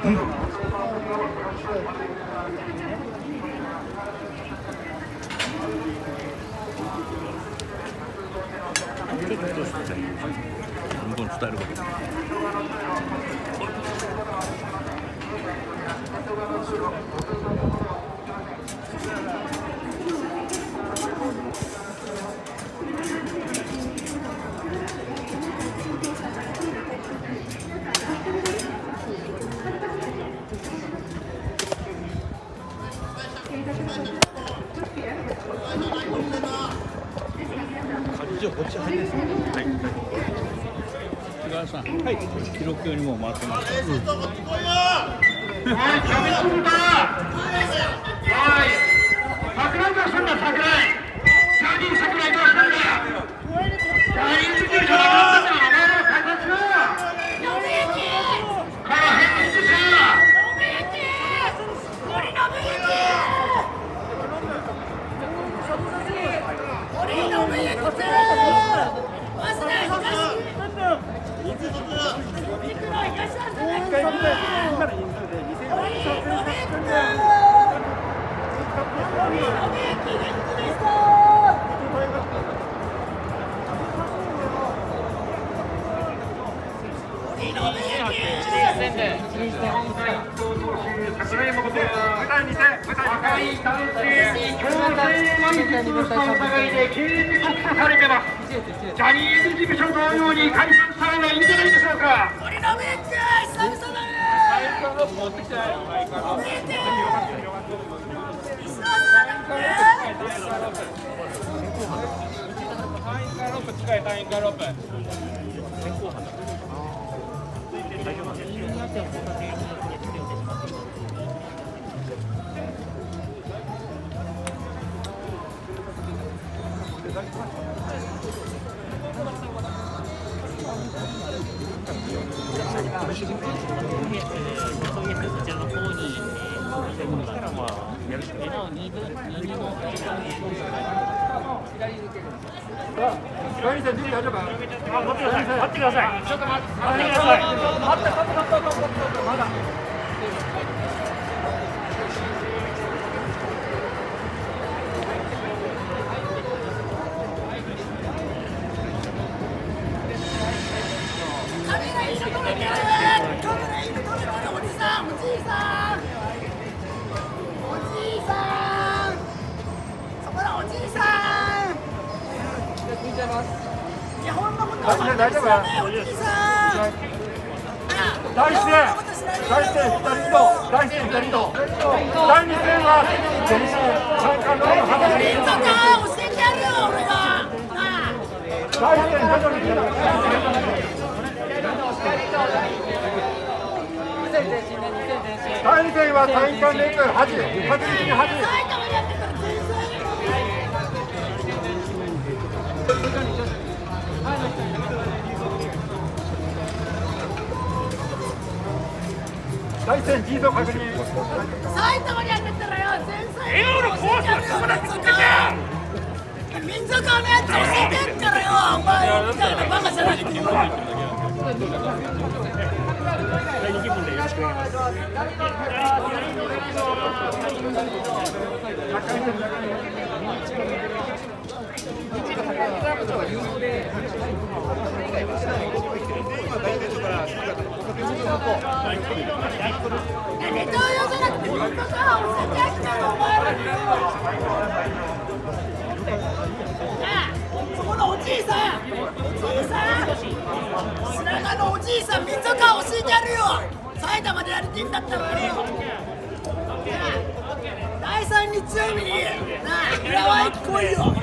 どんどん伝えるわけだ。こっち入りですね。はい。菅原さん、はい。記録よりも回ってます。 ジャニーズ事務所同様に解散したのがいいんじゃないでしょうか。 俺のメイク久々だね。 大戦は大会連絡8で確実に8で大戦 G と確認埼玉にやってたらよ前菜のコースがそこだって言ってた民族のやつ教えてんからよお前みたいなバカじゃないってネタ用じゃなくて民族が教えてんからお前らによそこのおじいさん白髪のおじいさん民族は教えてやるよ埼玉でやりてんだったらよ第3日曜日に浦和駅来いよ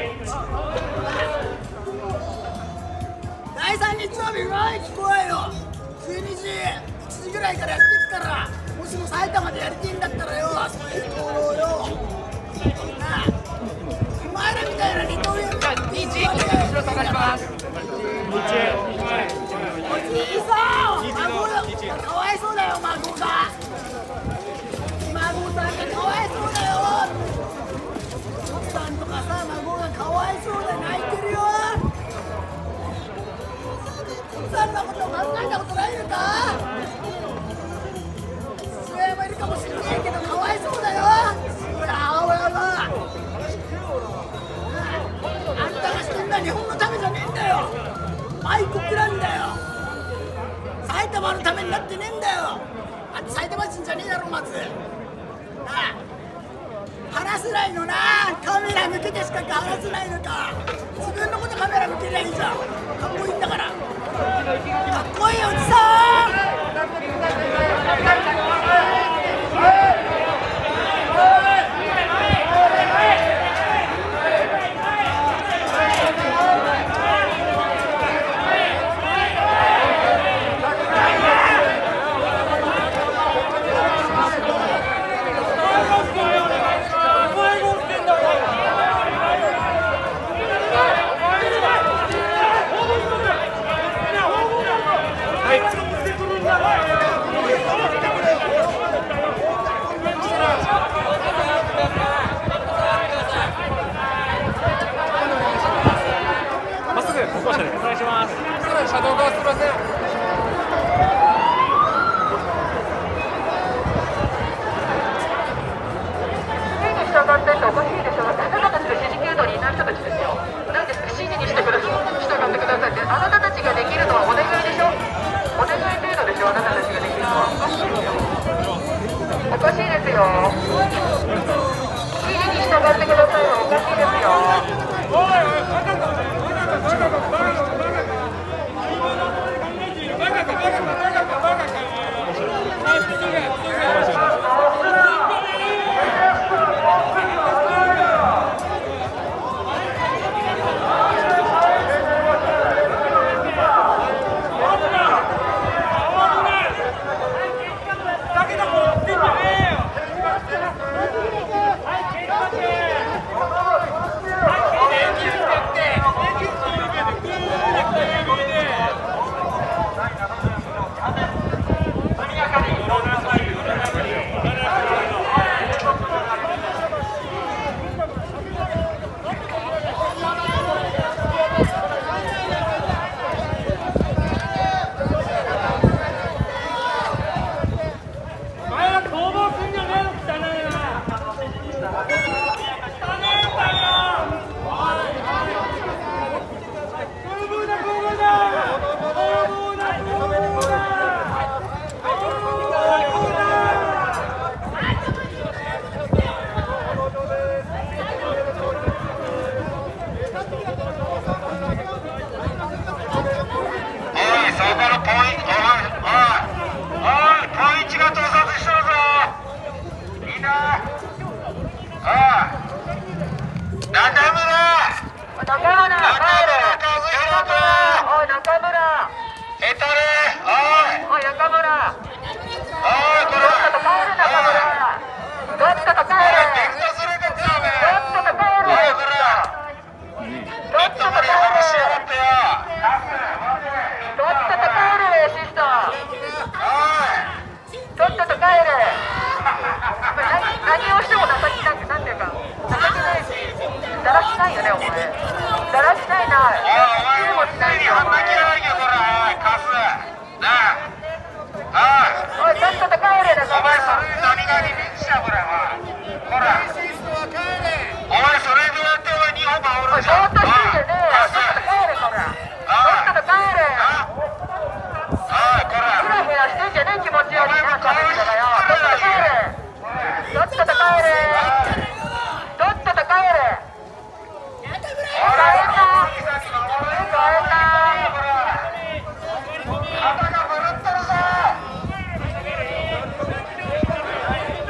第3日曜日浦和駅来いよ12時1時ぐらいからやってっからもしも埼玉でやりてんだったらよそういう行動よお前らみたいな二刀流が後ろ下がりますおじいさんかわいそうだよ孫さんがかわいそうだよ奥さんとかさ孫がかわいそうで泣いてるよ奥さんのこと考えたことないのかなってねえんだよ。あんた埼玉人じゃねえだろまず。なあ話せないのな、カメラ向けてしか話せないのか。自分のことカメラ向けりゃいいじゃん。かっこいいんだから。かっこいいおじさん。 車道側すみません。従ってっておかしいでしょ。あなたたちが指示系統にいない人たちですよ。なんですか指示にしてください、従ってくださいって。あなたたちができるのはお願いでしょ。お願い程度でしょ。あなたたちができるのはおかしいですよ。指示に従ってくださいはおかしいですよ。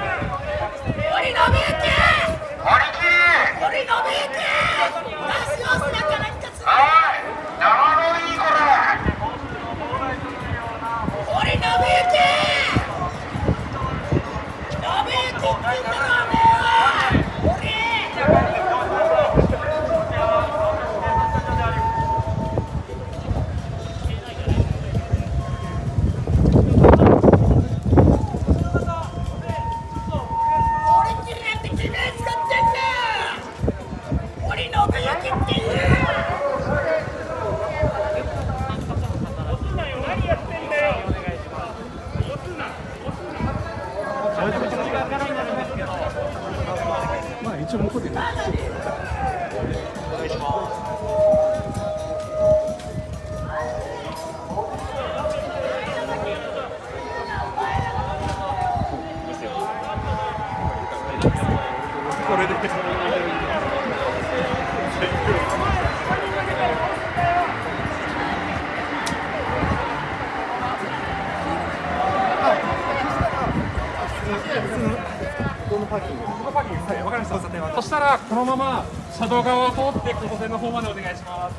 出すよパーキング。はい、わかりました。そしたらこのまま車道側を通って交差点の方までお願いします。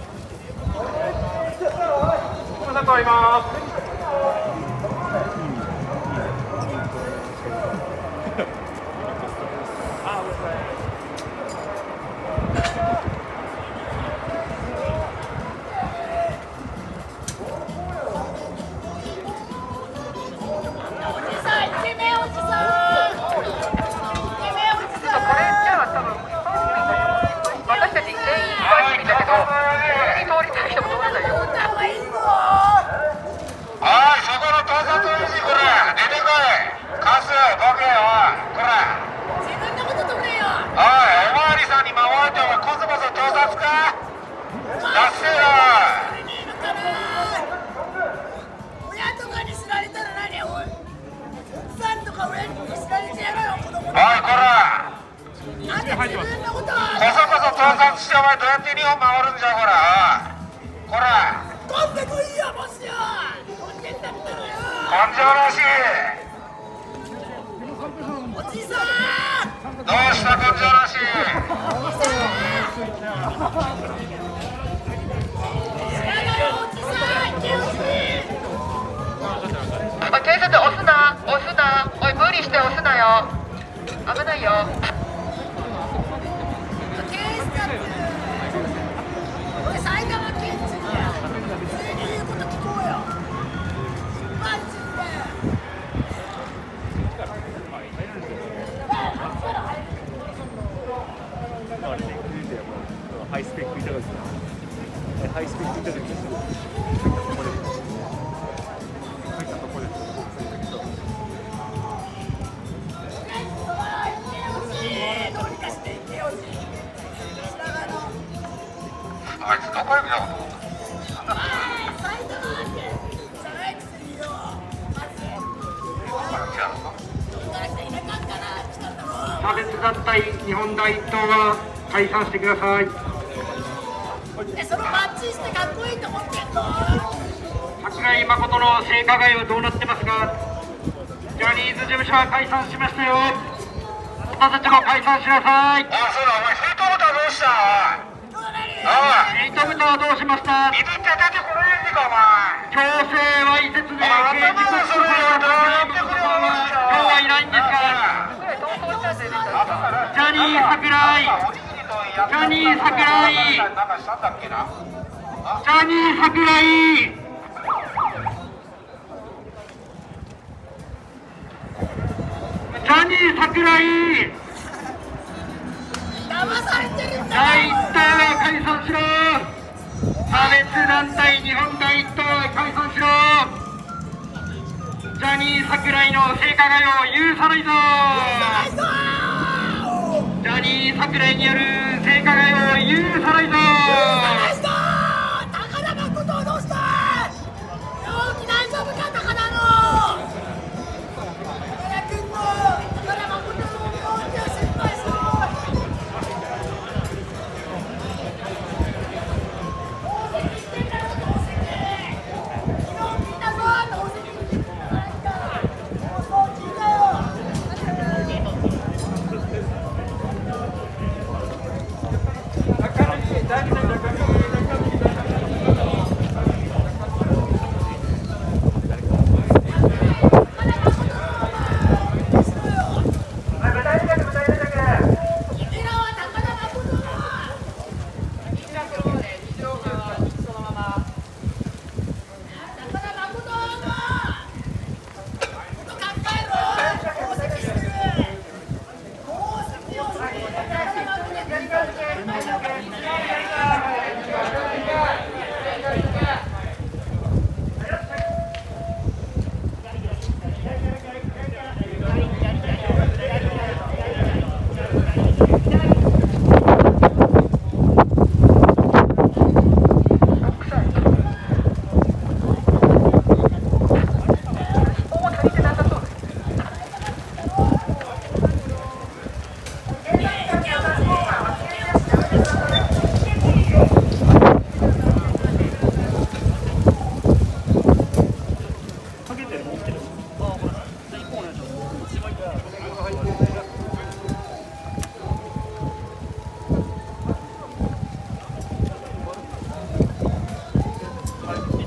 ごめんなさい、通ります。 警察押すな、押すな、おい無理して押すなよ、危ないよ。 警察、俺埼玉県人や、普通に言うこと聞こうよ、マジで。 ハイスペックいただきます。ハイスペックいただきます。 あいつどこへ見たこと？ 差別団体日本大一党は解散してください。 そのバッチしてかっこいいと思ってんの？ 桜井誠の性加害はどうなってますか？ジャニーズ事務所は解散しましたよ。あなたたちも解散しなさい。 あ、そうだ、お前、ヘイトブタどうしたヘイトブタはどうしました？ 水って出てこれんねか、お前。 強制わいせつで刑事告訴された杉本さんは今日はいないんですか？ジャニー桜井、ジャニー桜井、ジャニー桜井、ジャニー桜井、 騙されてるんだ。 第一党は解散しろ。差別団体日本第一党は解散しろ。ジャニー桜井の性加害を許さないぞ。ジャニー桜井による性加害を許さないぞ。 高田誠をどうした？病気大丈夫か、高田の。高田君も高田誠の病気を心配しろ。同席してんだろ、同席。昨日聞いたぞ、同席してんじゃないか。放送聞いたよ。 中西、大事な中西。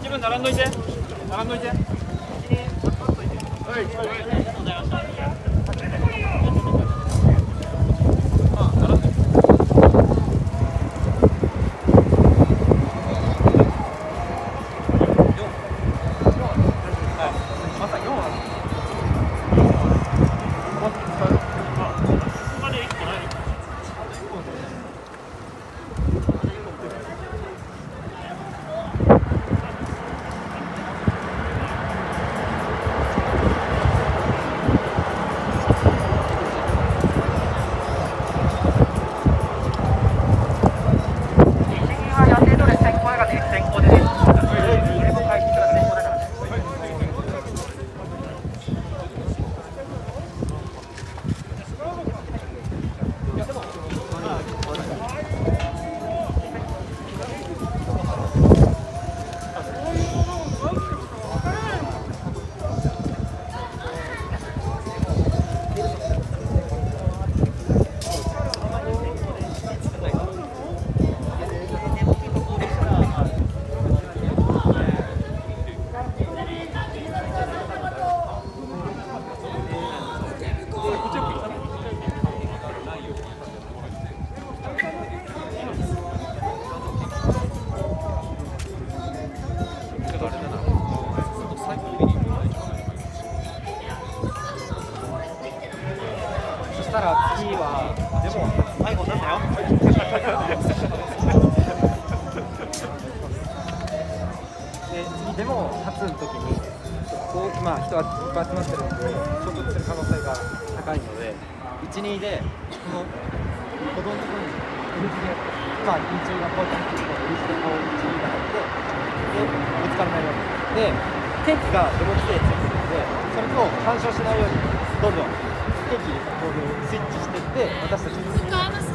自分並んどいて。並んどいて。 でも初の時にこう今人がいっぱい集まってるので衝突する可能性が高いので1、2でこの歩道のところに L 字で今日中がこうやって入ってるので L 字でこう1、2が入ってでぶつからないようにで天気が土木規制ついてるのでそれと干渉しないようにどんどん天気こういうスイッチしていって私たちに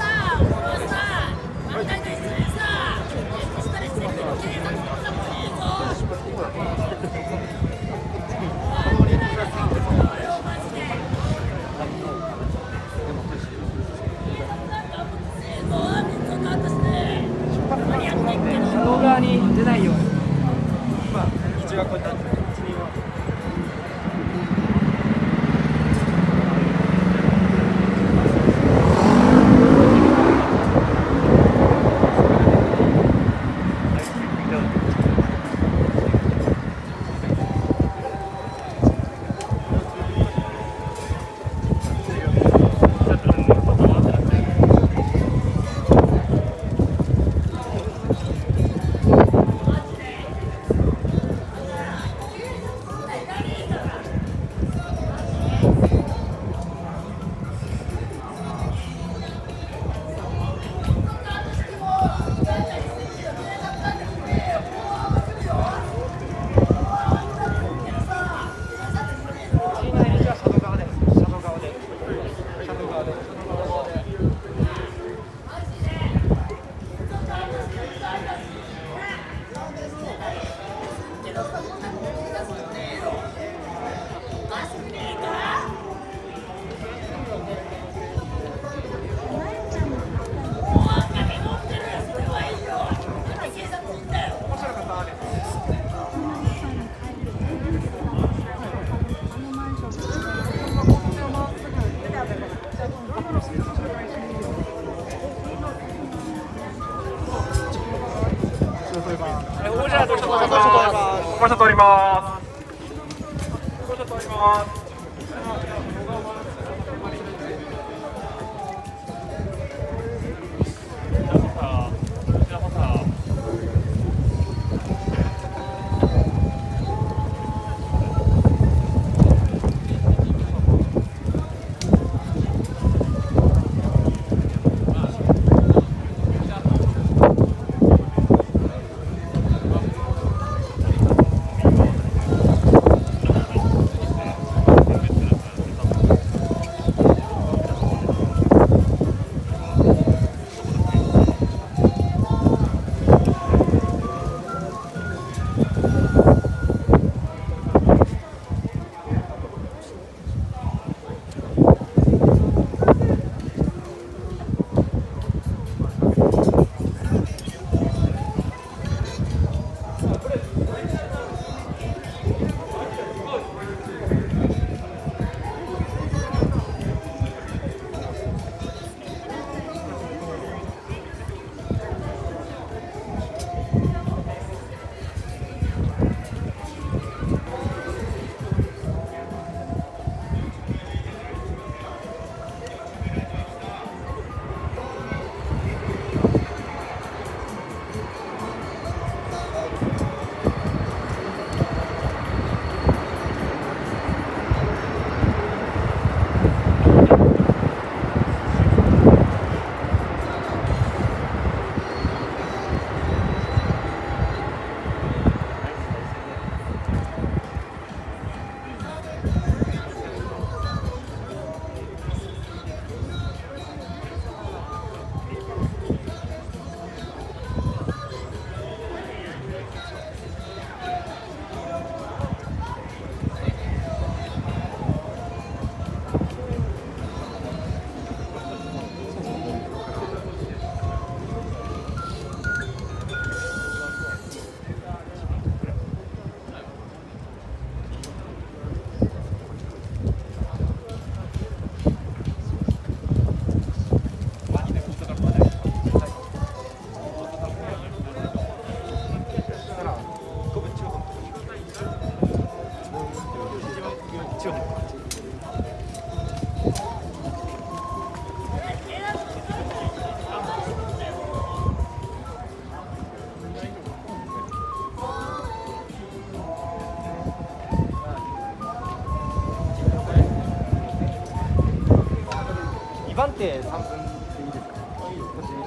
車道側に出ないように今道がこうやってご車通ります。ご車通ります。 て3分でいいですか？こっちに。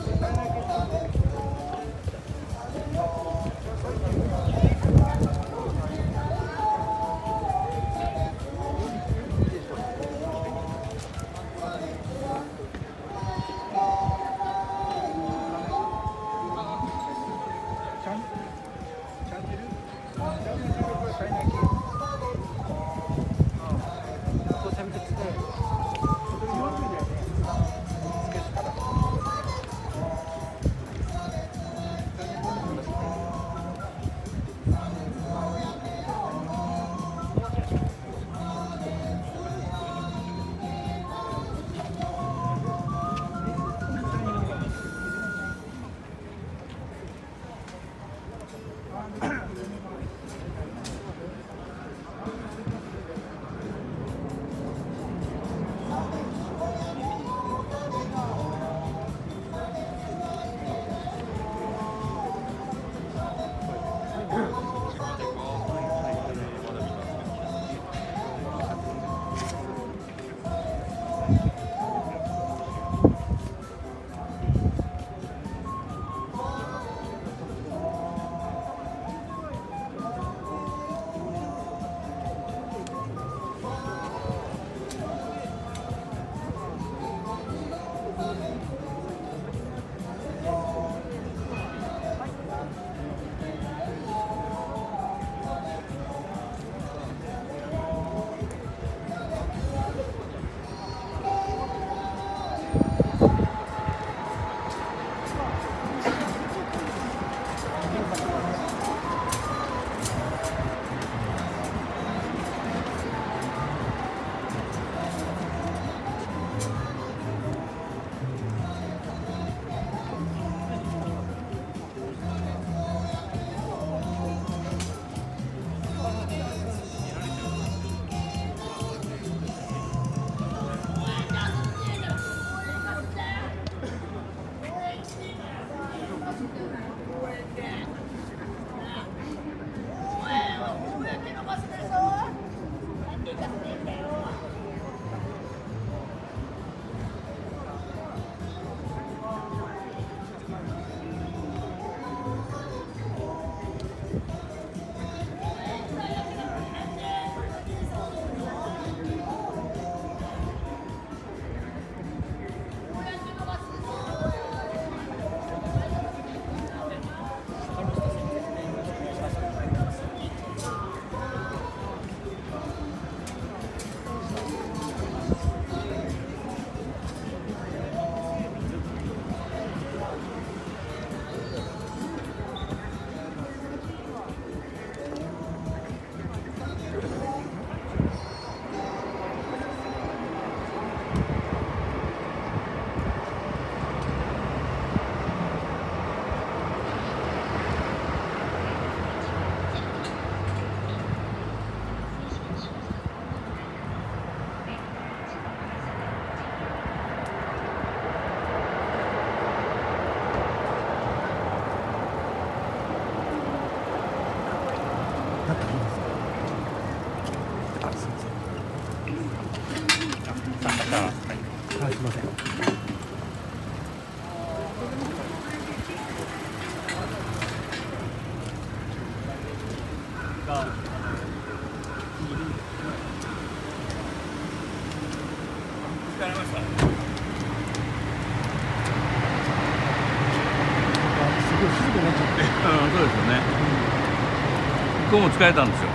そうですよね。向こうも疲れたんですよ。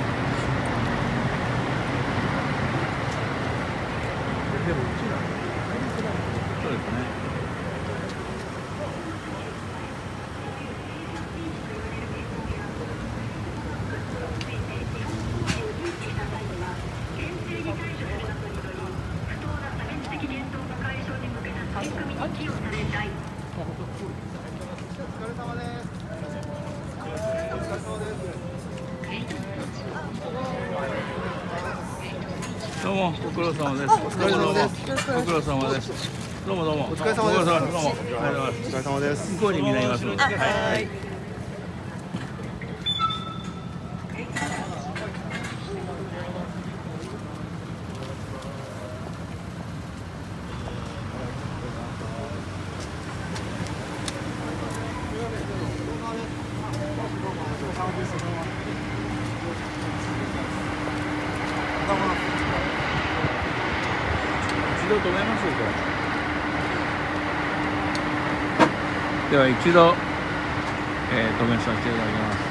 そうですね。どうもご苦労様です。お疲れ様です。ご苦労様です。どうもどうも。お疲れ様です。どうもありがとうございます。お疲れ様です。向こうにみんないますので。はい。 一度止めますよこれ。では一度、止めさせていただきます。